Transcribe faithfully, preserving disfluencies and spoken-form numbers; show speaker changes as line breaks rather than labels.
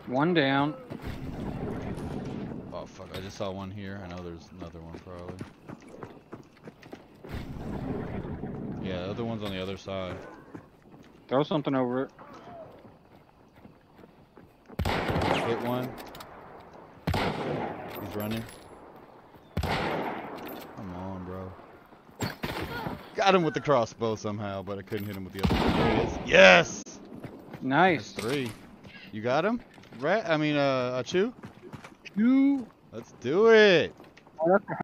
One down.
Oh fuck! I just saw one here. I know there's another one probably. Yeah, the other one's on the other side.
Throw something over it.
Hit one. He's running. Come on, bro. Got him with the crossbow somehow, but I couldn't hit him with the other one. There he is. Yes!
Nice.
That's three. You got him? Rat? I mean, uh, Achoo?
Two.
Let's do it.
Oh, that's